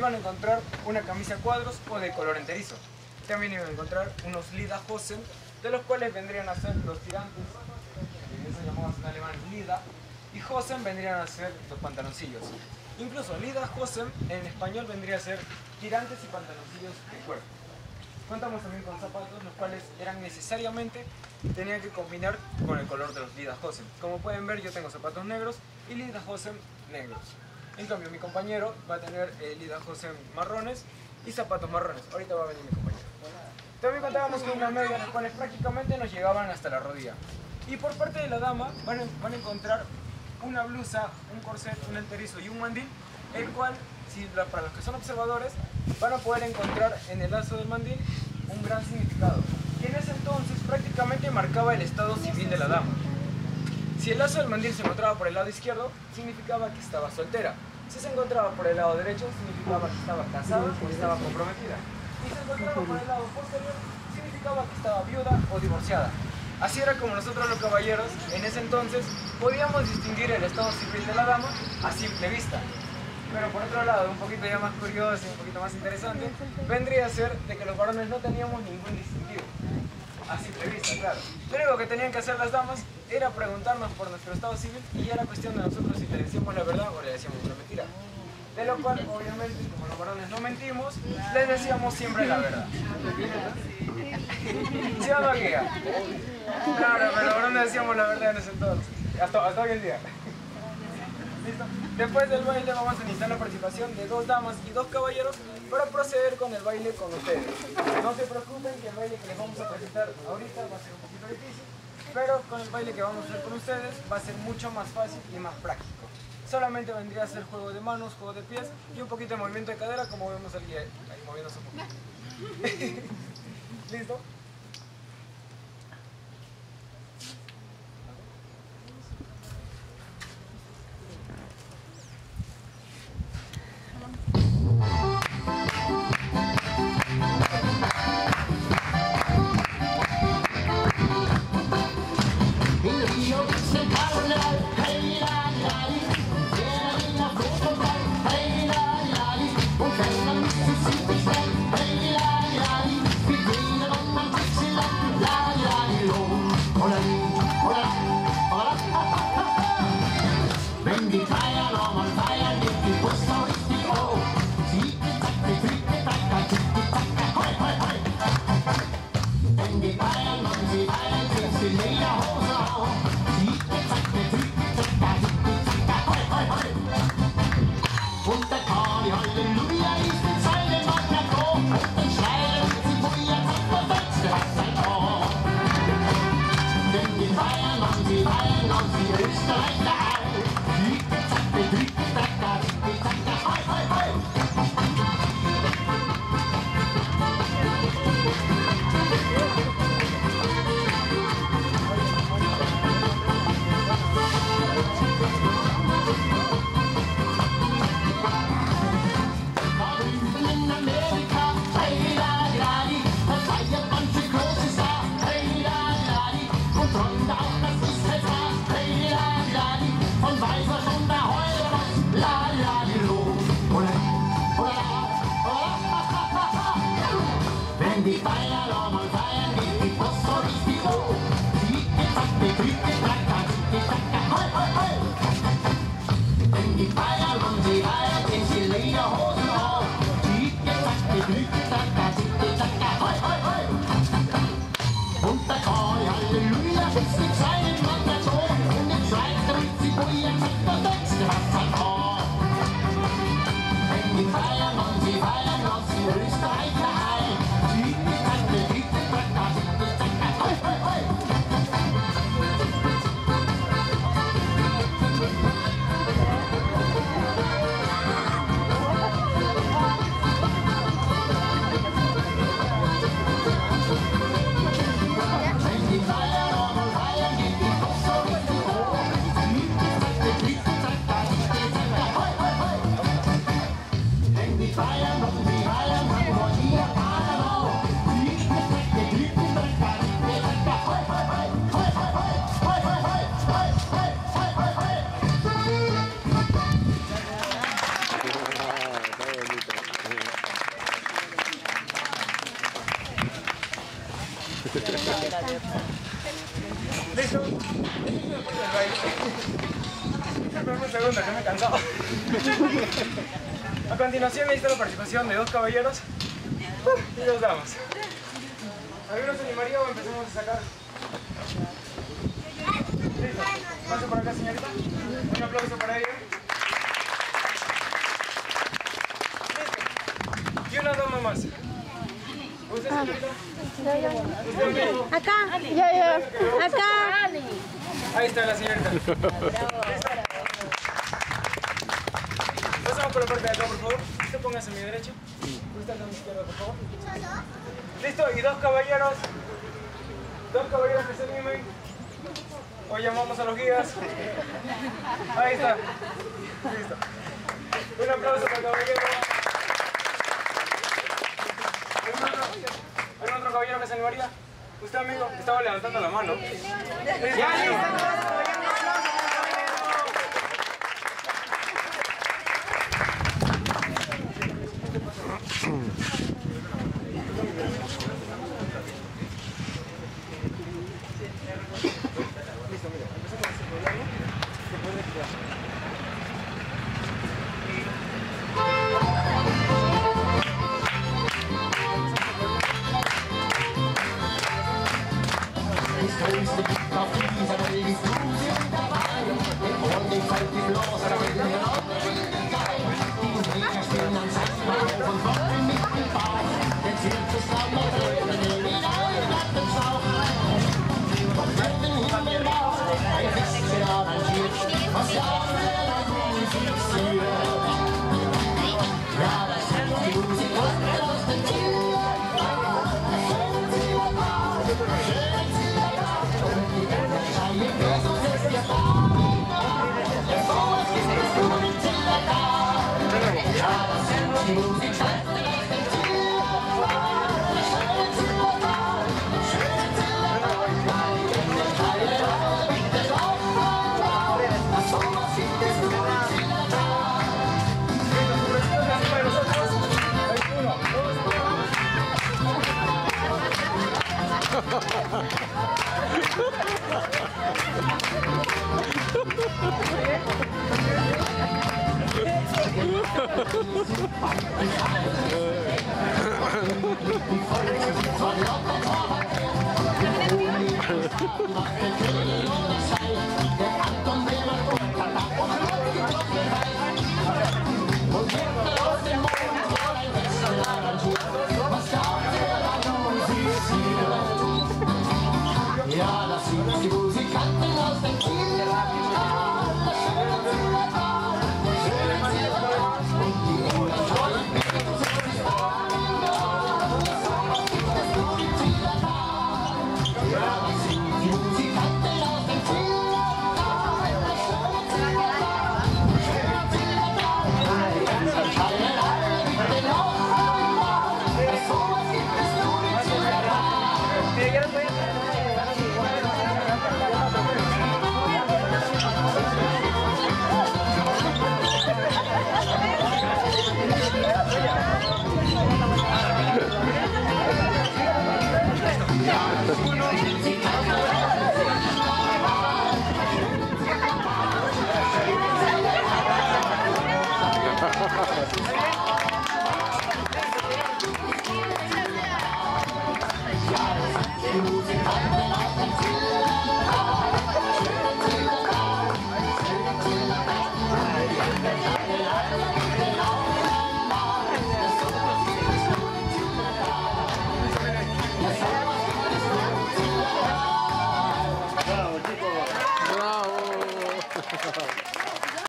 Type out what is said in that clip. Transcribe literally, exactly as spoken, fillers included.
iban a encontrar una camisa a cuadros o de color enterizo. También iban a encontrar unos Lederhosen, de los cuales vendrían a ser los tirantes, eso llamamos en alemán Lida, y Hosen vendrían a ser los pantaloncillos. Incluso Lederhosen en español vendría a ser tirantes y pantaloncillos de cuerpo. Contamos también con zapatos, los cuales eran necesariamente, tenían que combinar con el color de los Lederhosen. Como pueden ver, yo tengo zapatos negros y Lederhosen negros. En cambio, mi compañero va a tener eh, Lederhosen marrones y zapatos marrones. Ahorita va a venir mi compañero. También contábamos con unas medias, las cuales prácticamente nos llegaban hasta la rodilla. Y por parte de la dama van a, van a encontrar una blusa, un corset, un enterizo y un mandil, el cual, si, para los que son observadores, van a poder encontrar en el lazo del mandil un gran significado, que en ese entonces prácticamente marcaba el estado civil de la dama. Si el lazo del mandil se encontraba por el lado izquierdo, significaba que estaba soltera. Si se encontraba por el lado derecho, significaba que estaba casada o estaba comprometida. Y si se encontraba por el lado posterior, significaba que estaba viuda o divorciada. Así era como nosotros los caballeros, en ese entonces, podíamos distinguir el estado civil de la dama a simple vista. Pero por otro lado, un poquito ya más curioso y un poquito más interesante, vendría a ser de que los varones no teníamos ningún distintivo. A simple vista, claro. Lo único que tenían que hacer las damas era preguntarnos por nuestro estado civil y ya era cuestión de nosotros si le decíamos la verdad o le decíamos una mentira. De lo cual, obviamente, como los varones no mentimos, les decíamos siempre la verdad. ¿Sí o no, guía? Claro, pero los varones decíamos la verdad en ese entonces. Hasta, hasta hoy en día. ¿Listo? Después del baile vamos a necesitar la participación de dos damas y dos caballeros para proceder con el baile con ustedes. No se preocupen que el baile que les vamos a presentar ahorita va a ser un poquito difícil, pero con el baile que vamos a hacer con ustedes va a ser mucho más fácil y más práctico. Solamente vendría a ser juego de manos, juego de pies y un poquito de movimiento de cadera, como vemos al guía ahí moviéndose un poquito. ¿Listo? ¿Listo? Espérame un segundo, que me he cansado. A continuación necesito la participación de dos caballeros y dos damas. ¿Alguno se animaría o empecemos a sacar? ¿Listo? Paso por acá, señorita. Un aplauso para ella. Listo. Y una dama más. ¿Usted, señorita? ¿Usted, amigo? Acá, yo, yo, acá. Ahí está la señorita. Pasamos por la parte de acá, por favor. Usted póngase a mi derecha. Usted a mi izquierda, por favor. Listo, y dos caballeros. Dos caballeros que se animen. O llamamos a los guías. Ahí está. Listo. Un aplauso para el caballero. ¿Algún otro, ¿Algún otro caballero que se animaría? Usted, amigo, estaba levantando la mano. ¡Ya, listo! Thank you.